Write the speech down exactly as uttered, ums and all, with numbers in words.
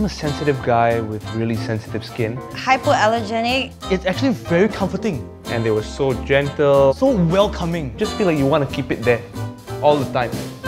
I'm a sensitive guy with really sensitive skin. Hypoallergenic. It's actually very comforting. And they were so gentle. So welcoming. Just feel like you want to keep it there all the time.